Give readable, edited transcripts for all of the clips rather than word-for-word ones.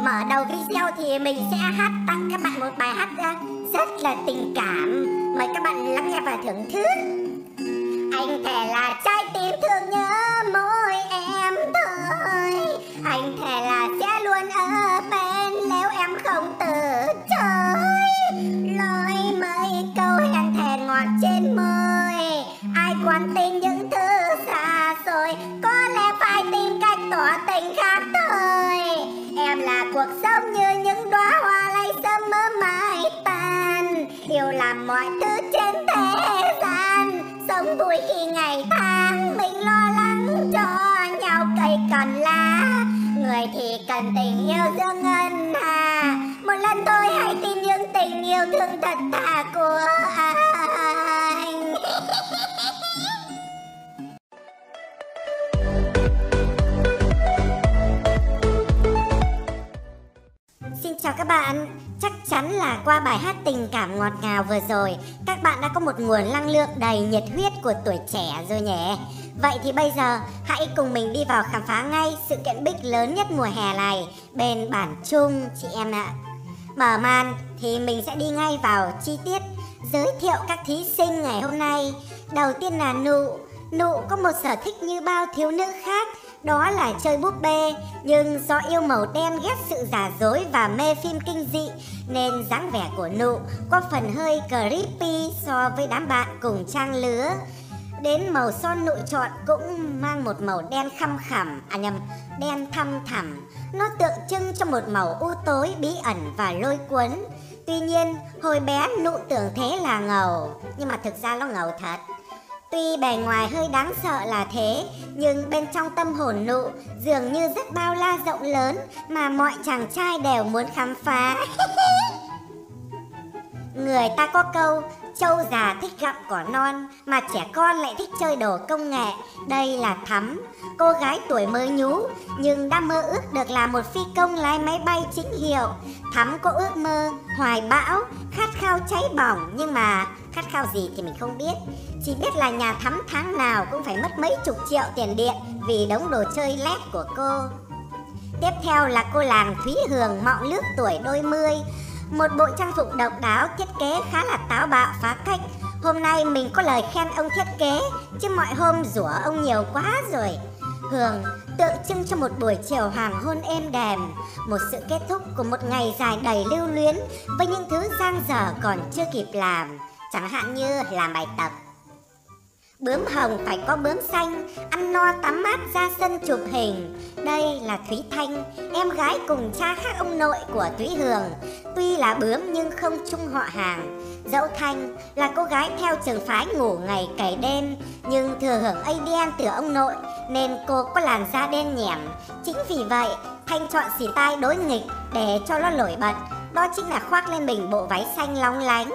Mở đầu video thì mình sẽ hát tặng các bạn một bài hát rất là tình cảm. Mời các bạn lắng nghe và thưởng thức. Anh thề là trái tim thương nhớ mỗi em thôi. Anh thề là sẽ luôn ở bên nếu em không từ chối. Lối mấy câu hẹn thề ngọt trên môi. Ai quan tin những thứ xa xôi, có lẽ phải tìm cách tỏ tình khác thôi. Em là cuộc sống như những đóa hoa lay sớm mơ mãi tàn. Yêu làm mọi thứ trên thế gian, sống vui khi ngày tháng mình lo lắng cho nhau cây còn lá. Người thì cần tình yêu giữa ngân hà, một lần thôi hãy tin những tình yêu thương thật thà của anh. Xin chào các bạn. Chắc chắn là qua bài hát tình cảm ngọt ngào vừa rồi, các bạn đã có một nguồn năng lượng đầy nhiệt huyết của tuổi trẻ rồi nhỉ? Vậy thì bây giờ hãy cùng mình đi vào khám phá ngay sự kiện Big lớn nhất mùa hè này bên bản chung chị em ạ. Mở màn thì mình sẽ đi ngay vào chi tiết giới thiệu các thí sinh ngày hôm nay. Đầu tiên là Nụ. Nụ có một sở thích như bao thiếu nữ khác, đó là chơi búp bê. Nhưng do yêu màu đen, ghét sự giả dối và mê phim kinh dị nên dáng vẻ của Nụ có phần hơi creepy so với đám bạn cùng trang lứa. Đến màu son Nụ chọn cũng mang một màu đen khăm khẳm, đen thăm thẳm. Nó tượng trưng cho một màu u tối, bí ẩn và lôi cuốn. Tuy nhiên, hồi bé Nụ tưởng thế là ngầu, nhưng mà thực ra nó ngầu thật. Tuy bề ngoài hơi đáng sợ là thế, nhưng bên trong tâm hồn Nụ dường như rất bao la rộng lớn mà mọi chàng trai đều muốn khám phá. Người ta có câu, trâu già thích gặm cỏ non, mà trẻ con lại thích chơi đồ công nghệ. Đây là Thắm, cô gái tuổi mới nhú nhưng đã mơ ước được làm một phi công lái máy bay chính hiệu. Thắm có ước mơ, hoài bão, khát khao cháy bỏng, nhưng mà khát khao gì thì mình không biết. Chỉ biết là nhà Thắm tháng nào cũng phải mất mấy chục triệu tiền điện vì đống đồ chơi LED của cô. Tiếp theo là cô làng Thúy Hường, mọng lướt tuổi đôi mươi. Một bộ trang phục độc đáo, thiết kế khá là táo bạo phá cách. Hôm nay mình có lời khen ông thiết kế, chứ mọi hôm rủa ông nhiều quá rồi. Hường tượng trưng cho một buổi chiều hoàng hôn êm đềm, một sự kết thúc của một ngày dài đầy lưu luyến với những thứ dang dở còn chưa kịp làm, chẳng hạn như làm bài tập. Bướm hồng phải có bướm xanh, ăn no tắm mát ra sân chụp hình. Đây là Thúy Thanh, em gái cùng cha khác ông nội của Thúy Hường. Tuy là bướm nhưng không chung họ hàng. Dẫu Thanh là cô gái theo trường phái ngủ ngày cày đêm, nhưng thừa hưởng ADN từ ông nội nên cô có làn da đen nhẻm. Chính vì vậy Thanh chọn style đối nghịch để cho nó nổi bật, đó chính là khoác lên mình bộ váy xanh lóng lánh.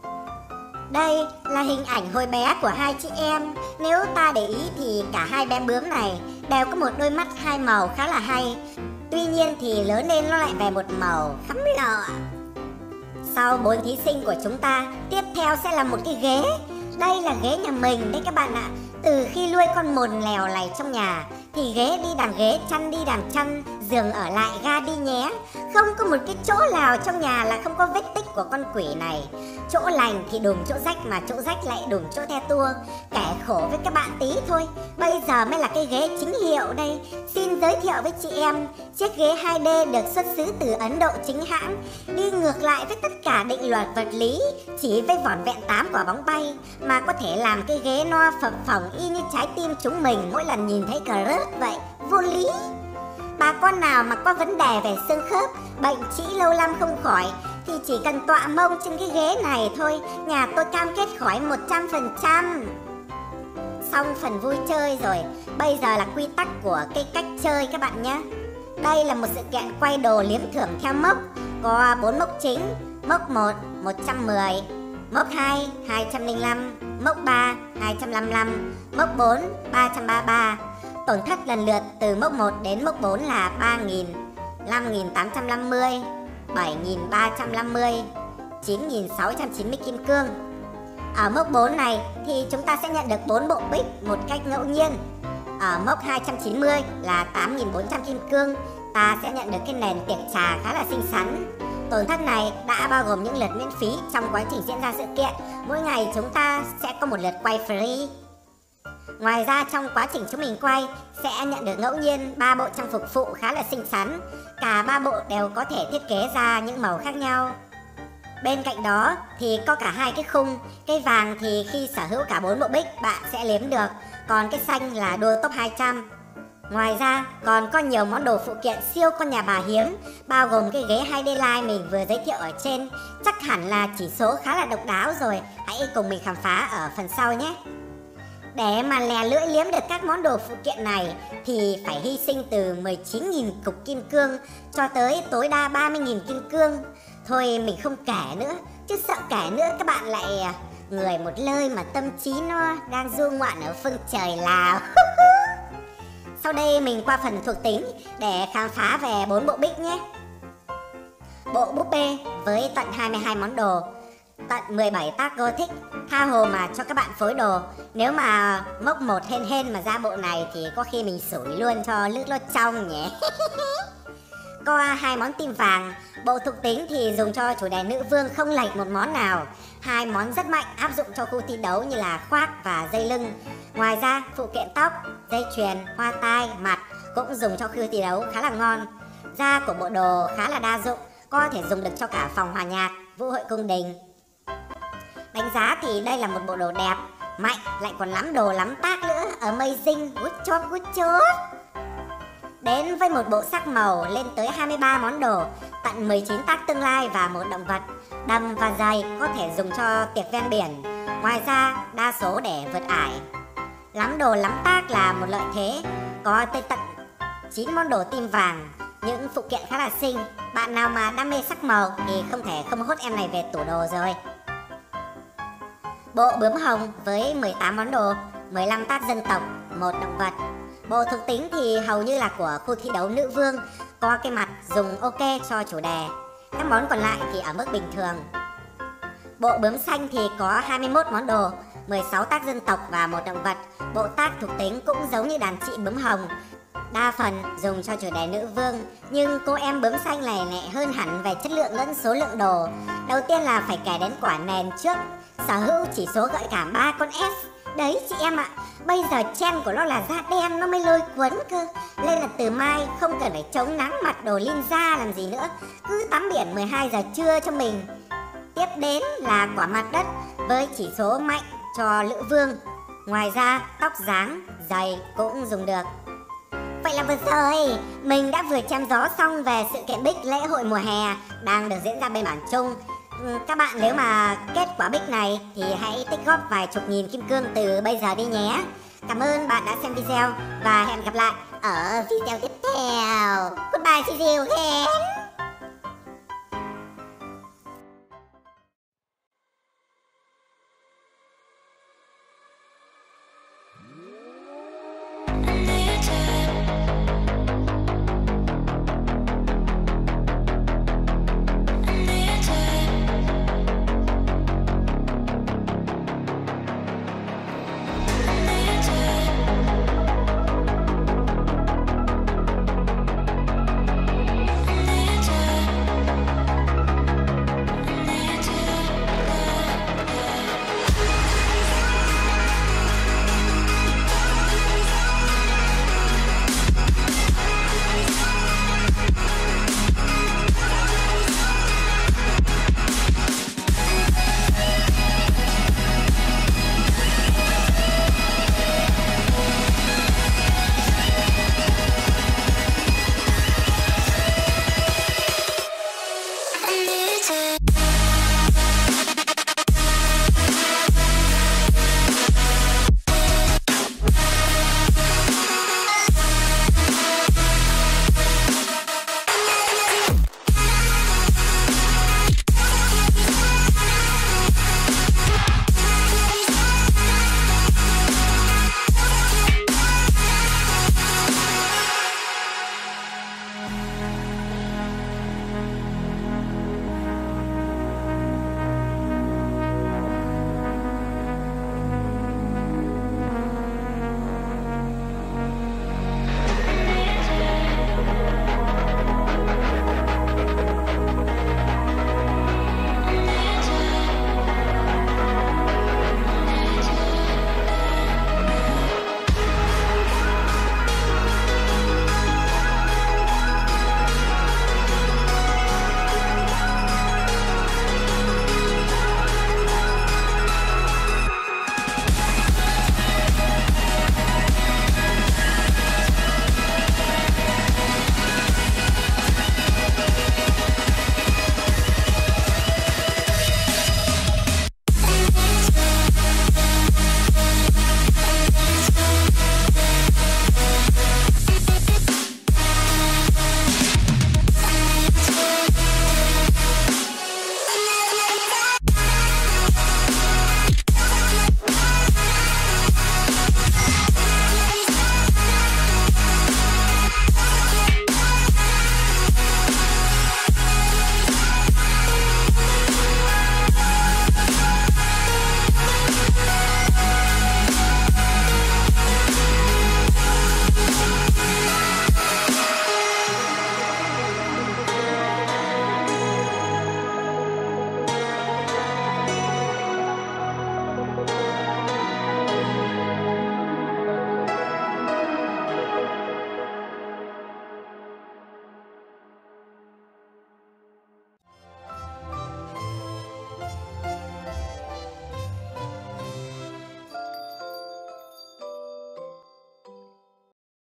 Đây là hình ảnh hồi bé của hai chị em. Nếu ta để ý thì cả hai bé bướm này đều có một đôi mắt hai màu khá là hay. Tuy nhiên thì lớn lên nó lại về một màu khắm lọ. Sau 4 thí sinh của chúng ta, tiếp theo sẽ là một cái ghế. Đây là ghế nhà mình đấy các bạn ạ. Từ khi nuôi con mồn lèo này trong nhà thì ghế đi đằng ghế, chăn đi đằng chăn, giường ở lại ga đi nhé. Không có một cái chỗ nào trong nhà là không có vết tích của con quỷ này. Chỗ lành thì đùm chỗ rách, mà chỗ rách lại đùm chỗ the tua. Kể khổ với các bạn tí thôi. Bây giờ mới là cái ghế chính hiệu đây. Xin giới thiệu với chị em, chiếc ghế 2D được xuất xứ từ Ấn Độ chính hãng, đi ngược lại với tất cả định luật vật lý, chỉ với vỏn vẹn 8 quả bóng bay mà có thể làm cái ghế no phập phồng y như trái tim chúng mình mỗi lần nhìn thấy cờ rớt vậy. Vô lý. Bà con nào mà có vấn đề về xương khớp, bệnh trĩ lâu năm không khỏi thì chỉ cần tọa mông trên cái ghế này thôi, nhà tôi cam kết khỏi 100%. Xong phần vui chơi rồi, bây giờ là quy tắc của cái cách chơi các bạn nhé. Đây là một sự kiện quay đồ liếm thưởng theo mốc, có 4 mốc chính. Mốc 1, 110, mốc 2, 205, mốc 3, 255, mốc 4, 333. Tổn thất lần lượt từ mốc 1 đến mốc 4 là 3.000, 5.850, 7.350, 9.690 kim cương. Ở mốc 4 này thì chúng ta sẽ nhận được 4 bộ bích một cách ngẫu nhiên. Ở mốc 290 là 8.400 kim cương, ta sẽ nhận được cái nền tiệc trà khá là xinh xắn. Tổn thất này đã bao gồm những lượt miễn phí trong quá trình diễn ra sự kiện. Mỗi ngày chúng ta sẽ có một lượt quay free. Ngoài ra trong quá trình chúng mình quay sẽ nhận được ngẫu nhiên 3 bộ trang phục phụ khá là xinh xắn. Cả 3 bộ đều có thể thiết kế ra những màu khác nhau. Bên cạnh đó thì có cả 2 cái khung. Cái vàng thì khi sở hữu cả 4 bộ bích bạn sẽ liếm được, còn cái xanh là đua top 200. Ngoài ra còn có nhiều món đồ phụ kiện siêu con nhà bà hiếm, bao gồm cái ghế 2D Live mình vừa giới thiệu ở trên. Chắc hẳn là chỉ số khá là độc đáo rồi, hãy cùng mình khám phá ở phần sau nhé. Để mà lè lưỡi liếm được các món đồ phụ kiện này thì phải hy sinh từ 19.000 cục kim cương cho tới tối đa 30.000 kim cương. Thôi mình không kể nữa, chứ sợ kể nữa các bạn lại người một lời mà tâm trí nó đang du ngoạn ở phương trời Lào. Sau đây mình qua phần thuộc tính để khám phá về 4 bộ bích nhé. Bộ búp bê với tận 22 món đồ, tận 17 tác Gothic, tha hồ mà cho các bạn phối đồ. Nếu mà mốc 1 hên mà ra bộ này thì có khi mình sủi luôn cho nước nó trong nhỉ. Có 2 món tim vàng. Bộ thuộc tính thì dùng cho chủ đề nữ vương không lệch một món nào. 2 món rất mạnh áp dụng cho khu thi đấu như là khoác và dây lưng. Ngoài ra phụ kiện tóc, dây chuyền, hoa tai, mặt cũng dùng cho khu thi đấu khá là ngon. Da của bộ đồ khá là đa dụng, có thể dùng được cho cả phòng hòa nhạc, vũ hội cung đình. Đánh giá thì đây là một bộ đồ đẹp, mạnh, lại còn lắm đồ lắm tác nữa. Amazing, good job. Đến với một bộ sắc màu lên tới 23 món đồ, tận 19 tác tương lai và một động vật. Đầm và dày có thể dùng cho tiệc ven biển. Ngoài ra đa số để vượt ải. Lắm đồ lắm tác là một lợi thế, có tới tận 9 món đồ tim vàng. Những phụ kiện khá là xinh. Bạn nào mà đam mê sắc màu thì không thể không hốt em này về tủ đồ rồi. Bộ bướm hồng với 18 món đồ, 15 tác dân tộc, một động vật. Bộ thuộc tính thì hầu như là của khu thi đấu nữ vương, có cái mặt dùng ok cho chủ đề. Các món còn lại thì ở mức bình thường. Bộ bướm xanh thì có 21 món đồ, 16 tác dân tộc và một động vật. Bộ tác thuộc tính cũng giống như đàn chị bướm hồng, đa phần dùng cho chủ đề nữ vương, nhưng cô em bướm xanh này lại hơn hẳn về chất lượng lẫn số lượng đồ. Đầu tiên là phải kể đến quả nền trước, sở hữu chỉ số gợi cảm 3 con S. Đấy chị em ạ, bây giờ trend của nó là da đen nó mới lôi cuốn cơ. Nên là từ mai không cần phải chống nắng mặt đồ linh da làm gì nữa, cứ tắm biển 12 giờ trưa cho mình. Tiếp đến là quả mặt đất với chỉ số mạnh cho nữ vương. Ngoài ra tóc dáng, giày cũng dùng được. Vậy là vừa rồi mình đã vừa chém gió xong về sự kiện bích lễ hội mùa hè đang được diễn ra bên bản Trung. Các bạn nếu mà kết quả bích này thì hãy tích góp vài chục nghìn kim cương từ bây giờ đi nhé. Cảm ơn bạn đã xem video và hẹn gặp lại ở video tiếp theo. Goodbye, see you again.